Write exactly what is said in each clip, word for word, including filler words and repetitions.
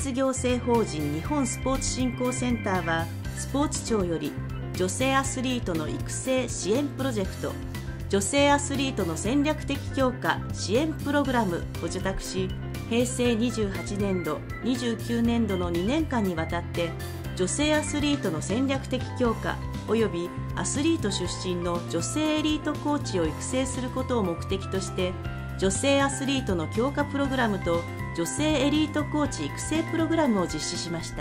立行政法人日本スポーツ振興センターは、スポーツ庁より女性アスリートの育成支援プロジェクト、女性アスリートの戦略的強化支援プログラムを受託し、へいせいにじゅうはちねんど、にじゅうきゅうねんどのにねんかんにわたって女性アスリートの戦略的強化およびアスリート出身の女性エリートコーチを育成することを目的として、女性アスリートの強化プログラムと女性エリートコーチ育成プログラムを実施しました。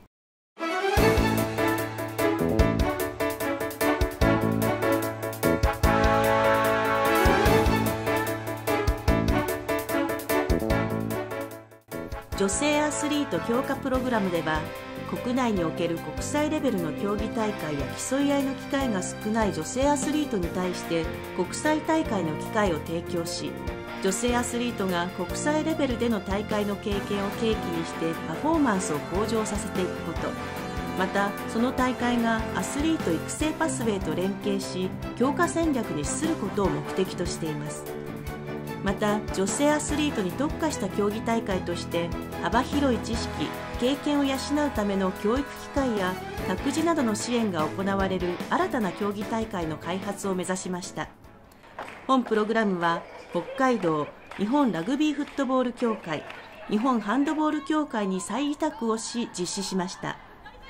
女性アスリート強化プログラムでは、国内における国際レベルの競技大会や競い合いの機会が少ない女性アスリートに対して国際大会の機会を提供し、女性アスリートが国際レベルでの大会の経験を契機にしてパフォーマンスを向上させていくこと、またその大会がアスリート育成パスウェイと連携し強化戦略に資することを目的としています。また女性アスリートに特化した競技大会として幅広い知識・経験を養うための教育機会や託児などの支援が行われる新たな競技大会の開発を目指しました。本プログラムは北海道日本ラグビーフットボール協会、日本ハンドボール協会に再委託をし実施しました。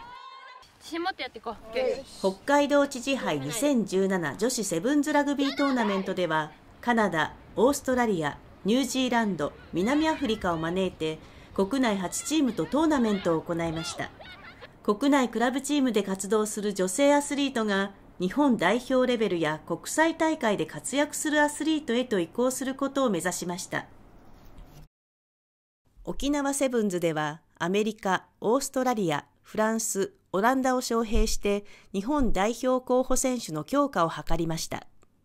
北海道知事杯にせんじゅうなな女子セブンズラグビートーナメントでは、カナダ、オーストラリア、ニュージーランド、南アフリカを招いて国内はちチームとトーナメントを行いました。国内クラブチームで活動する女性アスリートが日本代表レベルや国際大会で活躍するアスリートへと移行することを目指しました。沖縄セブンズではアメリカ、オーストラリア、フランス、オランダを招聘して日本代表候補選手の強化を図りました。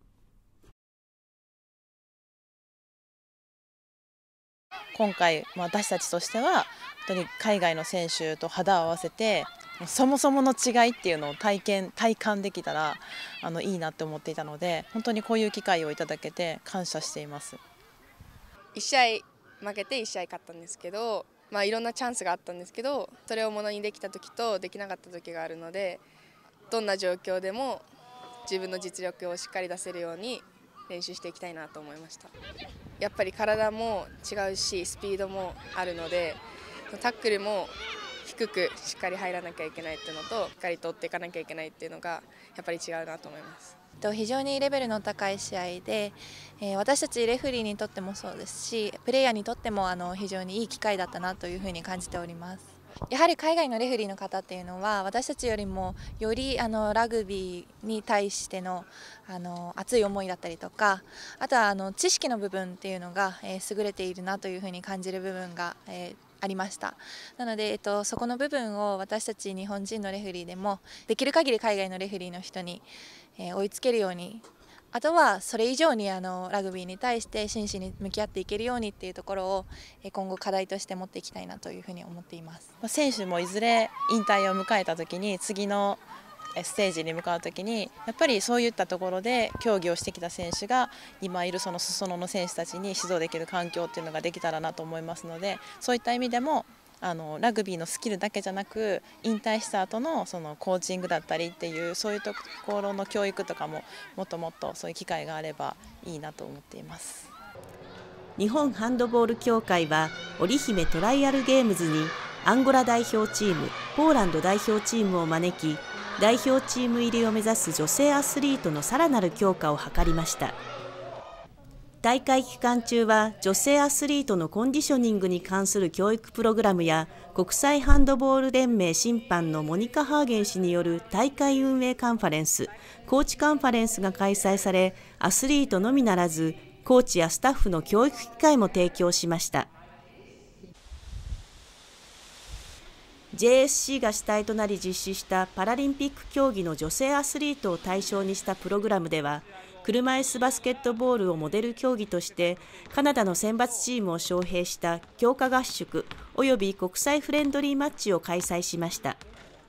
今回、私たちとしては本当に海外の選手と肌を合わせてそもそもの違いっていうのを体験体感できたらあのいいなって思っていたので、本当にこういう機会をいただけて感謝しています。 いち試合負けていち試合勝ったんですけど、まあ、いろんなチャンスがあったんですけど、それをものにできた時とできなかった時があるので、どんな状況でも自分の実力をしっかり出せるように練習していきたいなと思いました。やっぱり体も違うしスピードもあるので、タックルも低くしっかり入らなきゃいけないっていうのと、しっかりと追っていかなきゃいけないっていうのがやっぱり違うなと思います。 非常にレベルの高い試合で、私たちレフェリーにとってもそうですし、プレイヤーにとってもあの非常にいい機会だったなというふうに感じております。やはり海外のレフェリーの方っていうのは私たちよりもよりあのラグビーに対してのあの熱い思いだったりとか、あとはあの知識の部分っていうのが、えー、優れているなというふうに感じる部分が、えー、ありました。なので、えっと、そこの部分を私たち日本人のレフェリーでもできる限り海外のレフェリーの人に、えー、追いつけるように、あとはそれ以上にあのラグビーに対して真摯に向き合っていけるようにっていうところを今後課題として持っていきたいなというふうに思っています。 選手もいずれ引退を迎えた時に次のステージに向かう時にやっぱりそういったところで競技をしてきた選手が今いるその裾野の選手たちに指導できる環境っていうのができたらなと思いますので、そういった意味でもあのラグビーのスキルだけじゃなく引退した後のそのコーチングだったりっていうそういうところの教育とかももっともっとそういう機会があればいいなと思っています。 日本ハンドボール協会は織姫トライアルゲームズにアンゴラ代表チーム、ポーランド代表チームを招き、代表チーム入りを目指す女性アスリートのさらなる強化を図りました。大会期間中は女性アスリートのコンディショニングに関する教育プログラムや国際ハンドボール連盟審判のモニカ・ハーゲン氏による大会運営カンファレンス、コーチカンファレンスが開催され、アスリートのみならずコーチやスタッフの教育機会も提供しました。ジェーエスシー が主体となり実施したパラリンピック競技の女性アスリートを対象にしたプログラムでは、車椅子バスケットボールをモデル競技としてカナダの選抜チームを招聘した強化合宿および国際フレンドリーマッチを開催しました。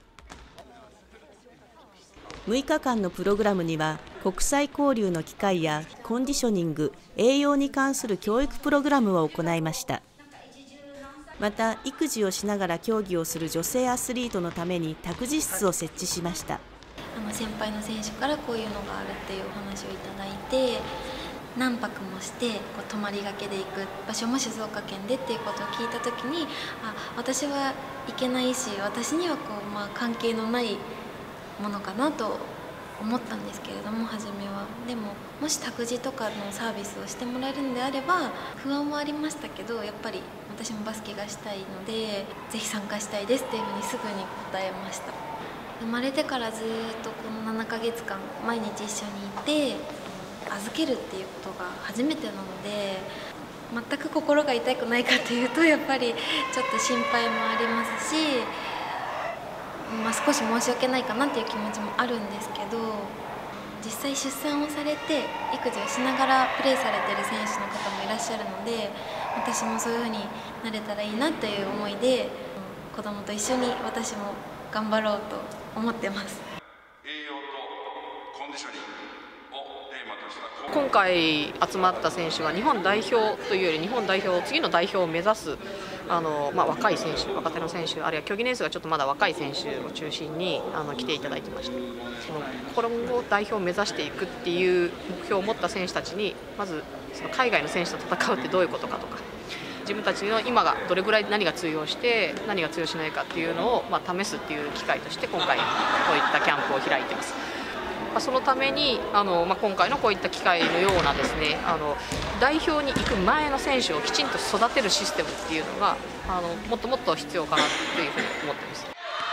むいかかんのプログラムには国際交流の機会やコンディショニング、栄養に関する教育プログラムを行いました。 また育児をしながら競技をする女性アスリートのために託児室を設置しました。 あの先輩の選手からこういうのがあるっていうお話をいただいて、何泊もしてこう泊まりがけで行く場所も静岡県でっていうことを聞いた時に、あ、私は行けないし、私にはこう、まあ、関係のないものかなと思ったんですけれども、初めは。でももし託児とかのサービスをしてもらえるんであれば、不安はありましたけど、やっぱり私もバスケがしたいのでぜひ参加したいですっていうふうにすぐに答えました。生まれてからずっとこのななかげつかん毎日一緒にいて、預けるっていうことが初めてなので、全く心が痛くないかというと、やっぱりちょっと心配もありますし、まあ、少し申し訳ないかなっていう気持ちもあるんですけど、実際出産をされて育児をしながらプレーされてる選手の方もいらっしゃるので、私もそういうふうになれたらいいなという思いで、子供と一緒に私も頑張ろうと思ってます。 栄養とコンディショニングをテーマとした今回集まった選手は日本代表というより日本代表次の代表を目指すあの、まあ、若い選手、若手の選手、あるいは競技年数がちょっとまだ若い選手を中心にあの来ていただいてまして、その今後代表を目指していくっていう目標を持った選手たちに、まずその海外の選手と戦うってどういうことかとか、自分たちの今がどれぐらい何が通用して何が通用しないかっていうのを、まあ、試すっていう機会として今回こういったキャンプを開いてます。まあ、そのためにあの、まあ、今回のこういった機会のようなですね、あの代表に行く前の選手をきちんと育てるシステムっていうのがあのもっともっと必要かなというふうに思っています。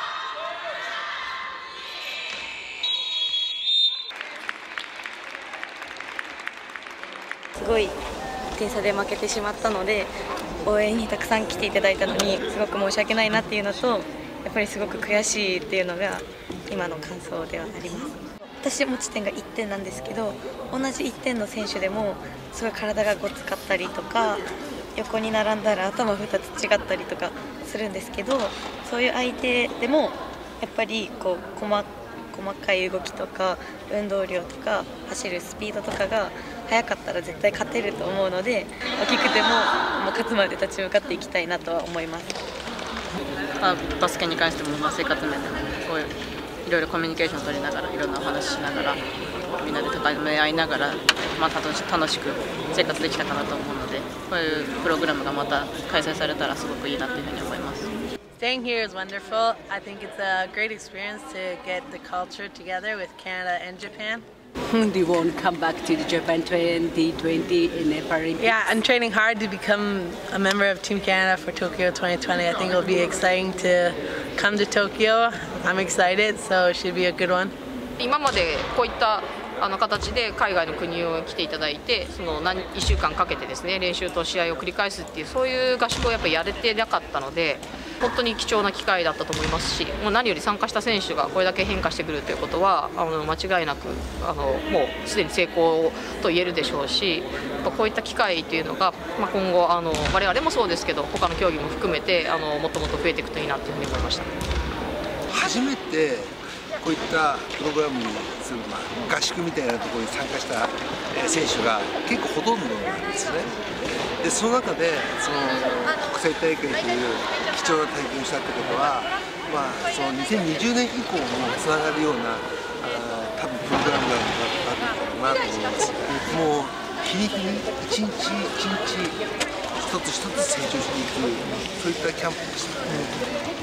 すごい点差で負けてしまったので、応援にたくさん来ていただいたのにすごく申し訳ないなっていうのと、やっぱりすごく悔しいっていうのが今の感想ではあります。私持ち点がいってんなんですけど、同じいってんの選手でもすごい体がごつかったりとか、横に並んだら頭ふたつ違ったりとかするんですけど、そういう相手でもやっぱりこう 細, 細かい動きとか運動量とか走るスピードとかが速かったら絶対勝てると思うので、大きくてももう勝つまで立ち向かっていきたいなとは思います。 まあ、バスケに関しても、まあ、生活面でもこういういろいろコミュニケーションを取りながら、いろんなお話ししながら、みんなで高め合いながら、まあ、楽し、楽しく生活できたかなと思うので、こういうプログラムがまた開催されたらすごくいいなというふうに思います。 Staying here is wonderful. I think it's a great experience to get the culture together with Canada and Japan. They won't come back to the Japan twenty twenty in the Paralympics. Yeah, I'm training hard to become a member of Team Canada for Tokyo twenty twenty. I think it'll be exciting to come to Tokyo. I'm excited, so it should be a good one. 今までこういったあの形で海外の国を来ていただいて、その何いっしゅうかんかけてですね、練習と試合を繰り返すっていう、そういう合宿をやっぱりやれてなかったので、本当に貴重な機会だったと思いますし、もう何より参加した選手がこれだけ変化してくるということは、あの間違いなくあのもうすでに成功と言えるでしょうし、こういった機会というのが、まあ、今後あの我々もそうですけど、他の競技も含めてあのもっともっと増えていくといいなというふうに思いました。 初めてこういったプログラムにする、まあ、合宿みたいなところに参加した選手が結構ほとんどなんですね。でその中でその国際大会という貴重な体験をしたってことは、まあ、そのにせんにじゅうねん以降もつながるようなあ多分プログラムがあるんだろうなと思います。もう日に日に一日一日一つ一つ成長していく、そういったキャンプでした。うん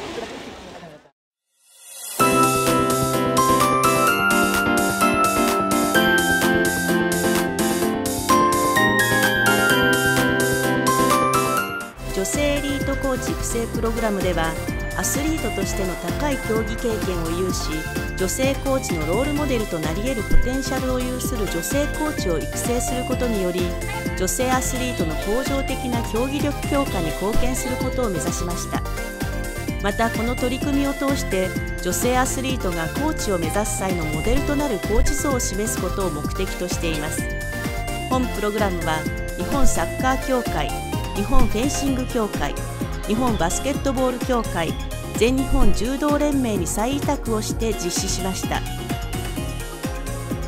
女性エリートコーチ育成プログラムでは、アスリートとしての高い競技経験を有し、女性コーチのロールモデルとなり得るポテンシャルを有する女性コーチを育成することにより、女性アスリートの向上的な競技力強化に貢献することを目指しました。またこの取り組みを通して、女性アスリートがコーチを目指す際のモデルとなるコーチ像を示すことを目的としています。本プログラムは日本サッカー協会、日本フェンシング協会、日本バスケットボール協会、全日本柔道連盟に再委託をして実施しました。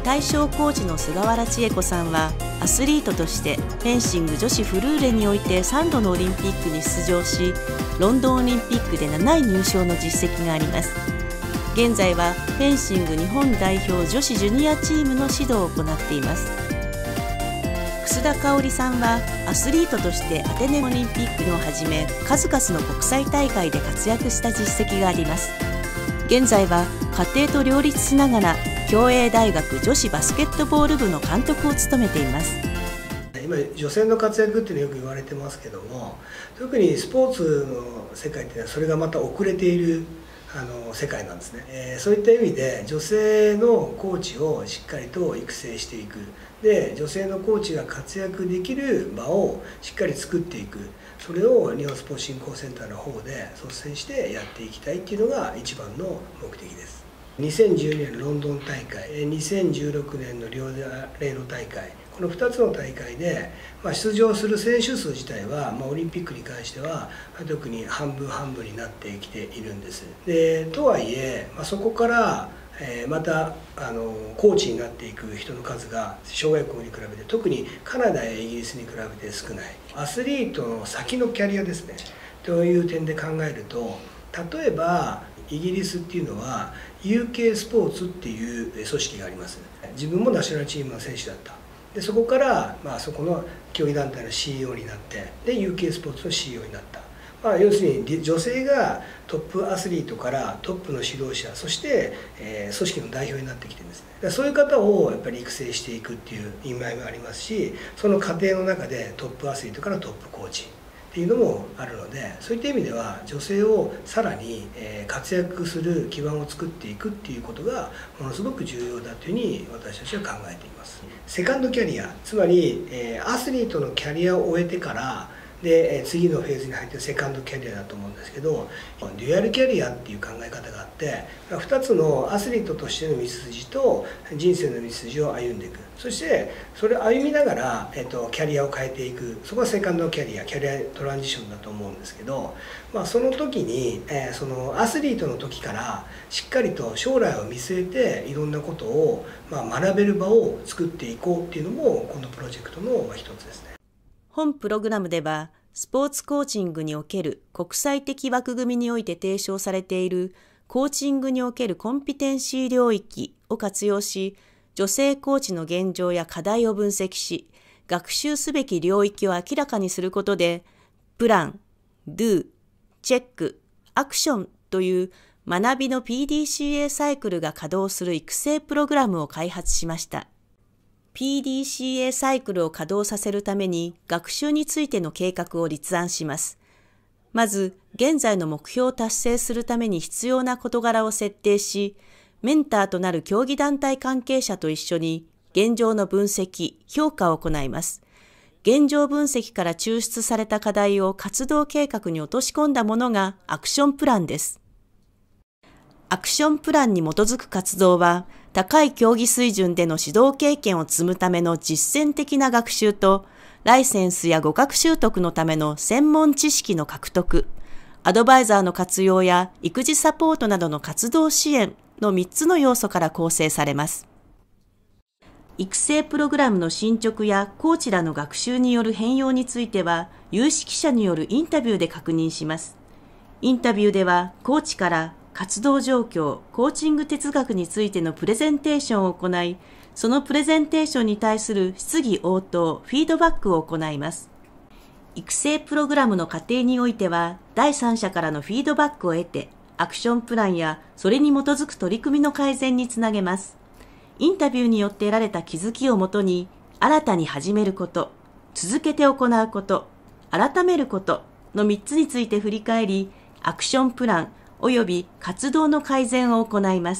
対象コーチの菅原千恵子さんは、アスリートとしてフェンシング女子フルーレにおいてさんどのオリンピックに出場し、ロンドンオリンピックでなない入賞の実績があります。現在はフェンシング日本代表女子ジュニアチームの指導を行っています。楠田香織さんはアスリートとしてアテネオリンピックをはじめ数々の国際大会で活躍した実績があります。現在は家庭と両立しながら共栄大学女子バスケットボール部の監督を務めています。 今女性の活躍っていうのはよく言われてますけども、特にスポーツの世界っていうのはそれがまた遅れているあの世界なんですね、えー、そういった意味で女性のコーチをしっかりと育成していく、で女性のコーチが活躍できる場をしっかり作っていく、それを日本スポーツ振興センターの方で率先してやっていきたいっていうのが一番の目的です。にせんじゅうねんロンドン大会、にせんじゅうろくねんのリオデジャネイロ大会、このふたつの大会で、まあ、出場する選手数自体は、まあ、オリンピックに関しては特に半分半分になってきているんです。でとはいえ、まあ、そこから、えー、またあのコーチになっていく人の数が諸外国に比べて、特にカナダやイギリスに比べて少ない。アスリートの先のキャリアですねという点で考えると、例えばイギリスっていうのは ユーケー スポーツっていう組織があります。自分もナショナルチームの選手だった。でそこから、まあ、そこの競技団体の シーイーオー になって、で ユーケー スポーツの シーイーオー になった、まあ、要するに女性がトップアスリートからトップの指導者、そして、えー、組織の代表になってきてるんですね。だからそういう方をやっぱり育成していくっていう意味合いもありますし、その過程の中でトップアスリートからトップコーチっていうのもあるので、そういった意味では女性をさらに活躍する基盤を作っていくっていうことがものすごく重要だというふうに私たちは考えています。セカンドキャリア、つまりアスリートのキャリアを終えてからで次のフェーズに入ってセカンドキャリアだと思うんですけど、デュアルキャリアっていう考え方があって、ふたつのアスリートとしての道筋と人生の道筋を歩んでいく、そしてそれを歩みながら、えっと、キャリアを変えていく、そこがセカンドキャリア、キャリアトランジションだと思うんですけど、まあ、その時に、えー、そのアスリートの時からしっかりと将来を見据えていろんなことを、まあ、学べる場を作っていこうっていうのもこのプロジェクトの一つですね。 本プログラムではスポーツコーチングにおける国際的枠組みにおいて提唱されているコーチングにおけるコンピテンシー領域を活用し、女性コーチの現状や課題を分析し、学習すべき領域を明らかにすることで、プラン、ドゥ、チェック、アクションという学びの ピーディーシーエー サイクルが稼働する育成プログラムを開発しました。ピーディーシーエー サイクルを稼働させるために学習についての計画を立案します。まず、現在の目標を達成するために必要な事柄を設定し、メンターとなる競技団体関係者と一緒に現状の分析、評価を行います。現状分析から抽出された課題を活動計画に落とし込んだものがアクションプランです。アクションプランに基づく活動は、高い競技水準での指導経験を積むための実践的な学習と、ライセンスや語学習得のための専門知識の獲得、アドバイザーの活用や育児サポートなどの活動支援のみっつの要素から構成されます。育成プログラムの進捗やコーチらの学習による変容については、有識者によるインタビューで確認します。インタビューでは、コーチから活動状況、コーチング哲学についてのプレゼンテーションを行い、そのプレゼンテーションに対する質疑応答、フィードバックを行います。育成プログラムの過程においては、第三者からのフィードバックを得て、アクションプランやそれに基づく取り組みの改善につなげます。インタビューによって得られた気づきをもとに、新たに始めること、続けて行うこと、改めることのみっつについて振り返り、アクションプランおよび活動の改善を行います。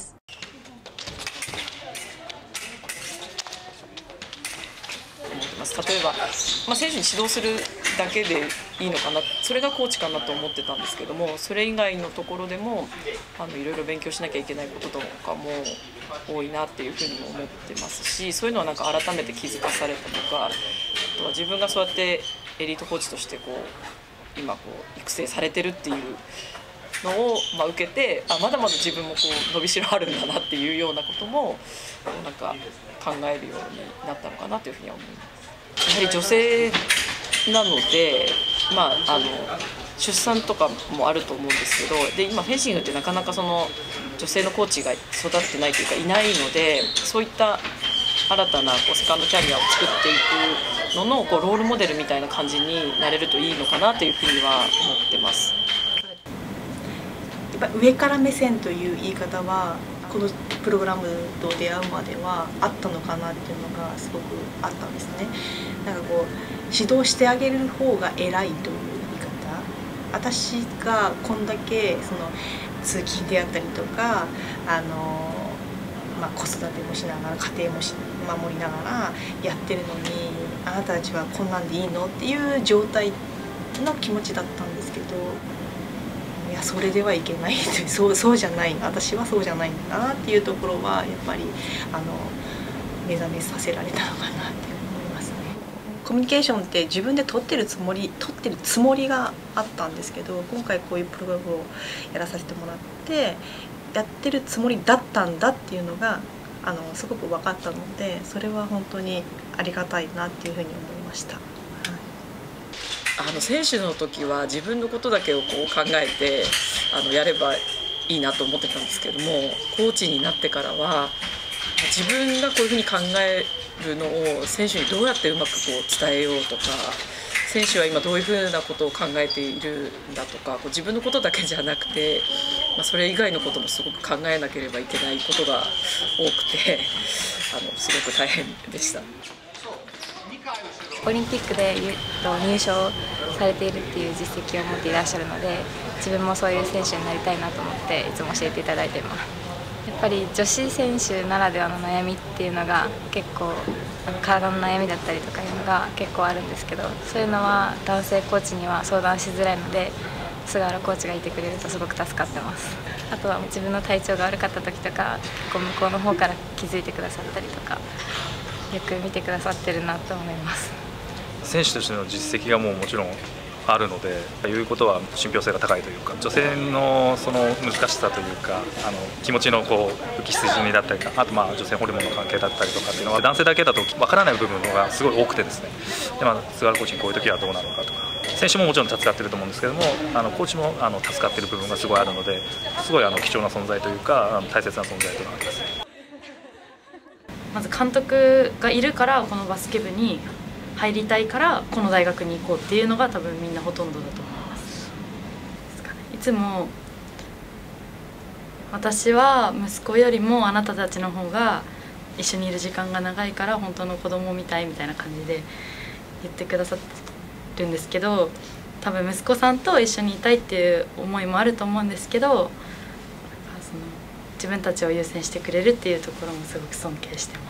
例えば、まあ、選手に指導するだけでいいのかな、それがコーチかなと思ってたんですけども、それ以外のところでもあのいろいろ勉強しなきゃいけないこととかも多いなっていうふうにも思ってますし、そういうのはなんか改めて気づかされたとか、あとは自分がそうやってエリートコーチとしてこう今こう育成されてるっていうのを、まあ、受けてあまだまだ自分もこう伸びしろあるんだなっていうようなこともなんか考えるようになったのかなというふうには思います。やはり女性なので、まあ、あの出産とかもあると思うんですけど、で今フェンシングってなかなかその女性のコーチが育ってないというかいないので、そういった新たなこうセカンドキャリアを作っていくののこうロールモデルみたいな感じになれるといいのかなというふうには思ってます。 やっぱ上から目線という言い方はこのプログラムと出会うまではあったのかなっていうのがすごくあったんですね。なんかこう指導してあげる方が偉いという言い方、私がこんだけその通勤であったりとかあの、まあ、子育てもしながら家庭もし守りながらやってるのに、あなたたちはこんなんでいいのっていう状態の気持ちだったんですけど、いやそれではいけないそうそうじゃない、私はそうじゃないんだなっていうところはやっぱりあの目覚めさせられたのかなって思いますね。コミュニケーションって自分で取ってるつもり取ってるつもりがあったんですけど、今回こういうプログラムをやらさせてもらってやってるつもりだったんだっていうのがあのすごく分かったので、それは本当にありがたいなっていうふうに思いました。 あの選手の時は自分のことだけをこう考えてあのやればいいなと思ってたんですけども、コーチになってからは自分がこういうふうに考えるのを選手にどうやってうまくこう伝えようとか、選手は今どういうふうなことを考えているんだとか、こう自分のことだけじゃなくて、まあ、それ以外のこともすごく考えなければいけないことが多くてあのすごく大変でした。 オリンピックで入賞されているっていう実績を持っていらっしゃるので、自分もそういう選手になりたいなと思っていつも教えていただいています。やっぱり女子選手ならではの悩みっていうのが結構体の悩みだったりとかいうのが結構あるんですけど、そういうのは男性コーチには相談しづらいので、菅原コーチがいてくれるとすごく助かってます。あとは自分の体調が悪かった時とかこう向こうの方から気づいてくださったりとかよく見てくださってるなと思います。 選手としての実績がもうもちろんあるので、言うことは信憑性が高いというか、女性のその難しさというか、あの気持ちのこう浮き沈みだったりとか、あとまあ女性ホルモンの関係だったりとかっていうのは男性だけだとわからない部分がすごい多くてですね、で、まあ、菅原コーチにこういう時はどうなのかとか、選手ももちろん助かってると思うんですけども、あのコーチもあの助かってる部分がすごいあるので、すごいあの貴重な存在というか、あの大切な存在というのがあります。 まず監督がいるからこのバスケ部に入りたいからこの大学に行こうっていうのが多分みんなほとんどだと思います。いつも私は息子よりもあなたたちの方が一緒にいる時間が長いから本当の子供みたいみたいな感じで言ってくださってるんですけど、多分息子さんと一緒にいたいっていう思いもあると思うんですけど、その自分たちを優先してくれるっていうところもすごく尊敬してます。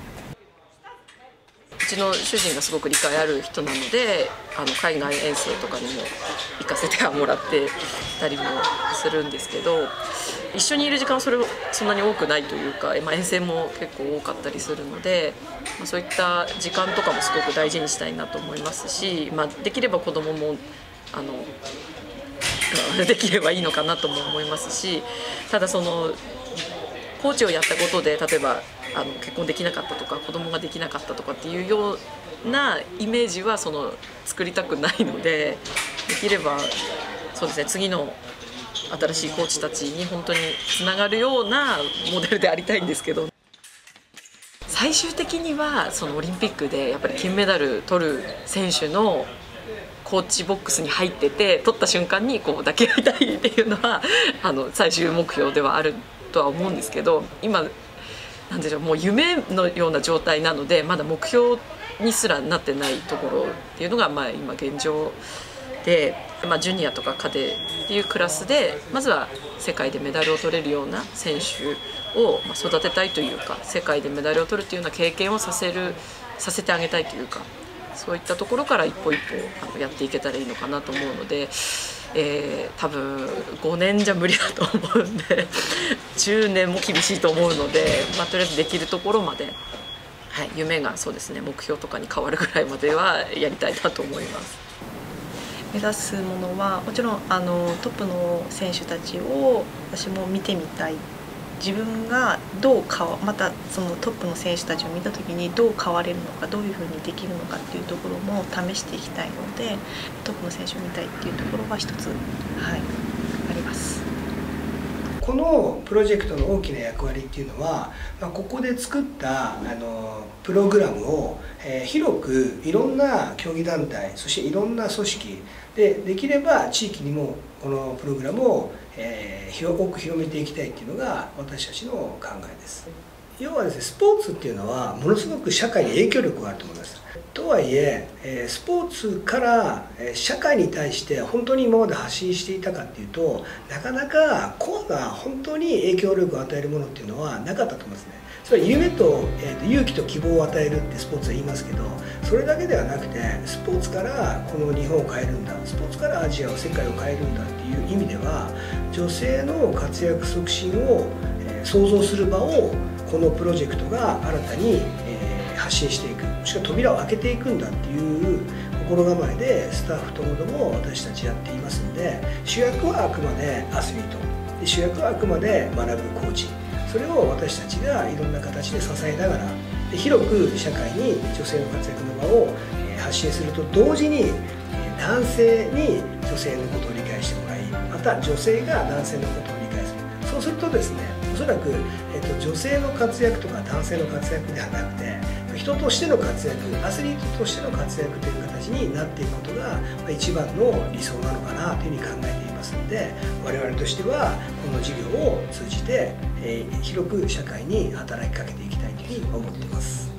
うちの主人がすごく理解ある人なので、あの海外遠征とかにも行かせてもらってたりもするんですけど、一緒にいる時間はそれそんなに多くないというか、まあ、遠征も結構多かったりするので、まあ、そういった時間とかもすごく大事にしたいなと思いますし、まあ、できれば子供もあのできればいいのかなとも思いますし、ただそのコーチをやったことで例えばあの結婚できなかったとか子供ができなかったとかっていうようなイメージはその作りたくないので、できればそうですね、次の新しいコーチたちに本当につながるようなモデルでありたいんですけど、最終的にはそのオリンピックでやっぱり金メダル取る選手のコーチボックスに入ってて、取った瞬間にこう抱き合いたいっていうのはあの最終目標ではあるとは思うんですけど、今なんでしょう、もう夢のような状態なのでまだ目標にすらなってないところっていうのがまあ今現状で、まあ、ジュニアとかカデっていうクラスでまずは世界でメダルを取れるような選手を育てたいというか、世界でメダルを取るというような経験をさせるさせてあげたいというか、そういったところから一歩一歩あのやっていけたらいいのかなと思うので、えー、多分ごねんじゃ無理だと思うんでじゅうねんも厳しいと思うので、まあ、とりあえずできるところまで、はい、夢がそうですね、目標とかに変わるぐらいまではやりたいなと思います。 目指すものはもちろんあのトップの選手たちを私も見てみたい。自分がどう変わまたそのトップの選手たちを見た時にどう変われるのか、どういうふうにできるのかっていうところも試していきたいので、トップの選手を見たいっていうところは一つ、はい、あります。 このプロジェクトの大きな役割っていうのは、まあ、ここで作ったあのプログラムを、えー、広くいろんな競技団体、そしていろんな組織でできれば地域にもこのプログラムを、えー、広く広めていきたいっていうのが私たちの考えです。要はですね、スポーツっていうのはものすごく社会に影響力があると思います。とはいえ、えー、スポーツから、えー、社会に対して本当に今まで発信していたかっていうと、なかなかコアが本当に影響力を与えるものっていうのはなかったと思いますね。それは夢と、えー、と勇気と希望を与えるってスポーツは言いますけど、それだけではなくて、スポーツからこの日本を変えるんだ、スポーツからアジアを世界を変えるんだっていう意味では、女性の活躍促進を、えー、創造する場をこのプロジェクトが新たに、えー、発信していく、もしくは扉を開けていくんだっていう心構えでスタッフともども私たちやっていますので、主役はあくまでアスリートで、主役はあくまで学ぶコーチ、それを私たちがいろんな形で支えながら、で広く社会に女性の活躍の場を、えー、発信すると同時に、えー、男性に女性のことを理解してもらい、また女性が男性のことを理解する。そうするとですね、おそらく、えー、と女性の活躍とか男性の活躍ではなくて、人としての活躍、アスリートとしての活躍という形になっていくことが、まあ、一番の理想なのかなというふうに考えていますので、我々としてはこの事業を通じて、えー、広く社会に働きかけていきたいというふうに思っています。